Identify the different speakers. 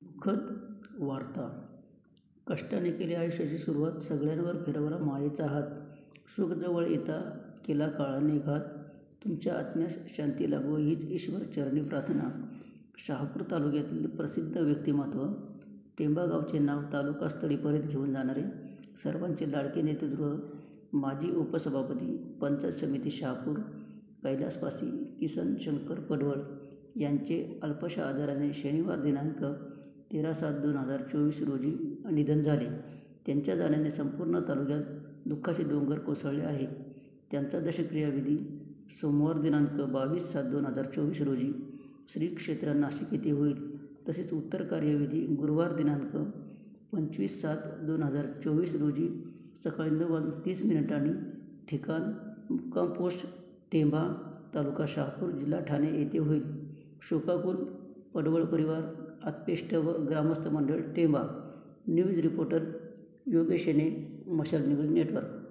Speaker 1: दुःखद वार्ता. कष्टाने केली आयुष्याची सुरुवात, सगळ्यांवर फिरवला मायेचा हात. सुख जवळ येता केला काळाने घात, तुमच्या आत्म्यास शांती लाभो हीच ईश्वर चरणी प्रार्थना. शहापूर तालुक्यातील प्रसिद्ध व्यक्तिमत्व, टेंबा गावचे नाव तालुकास्थळी परत घेऊन जाणारे, सर्वांचे लाडके नेतृत्व, माजी उपसभापती, पंचायत समिती शहापूर, कैलासवासी किसन शंकर पडवळ यांचे अल्पशा आजाराने शनिवार दिनांक 13/7/2024 रोजी निधन झाले. त्यांच्या जाण्याने संपूर्ण तालुक्यात दुःखाचे डोंगर कोसळले आहे. त्यांचा दशक्रियाविधी सोमवार दिनांक 22/7/2024 रोजी श्री क्षेत्र नाशिक येथे होईल. तसेच उत्तर कार्यविधी गुरुवार दिनांक 25/7/2024 रोजी सकाळी 9:30 ठिकाण मुक्काम पोस्ट टेंभा, तालुका शहापूर, जिल्हा ठाणे येथे होईल. शोकाकुल पडवळ परिवार, आत्पेष्ट व ग्रामस्थ मंडळ टेंभा. न्यूज रिपोर्टर योगेश येणे, मशाल न्यूज नेटवर्क.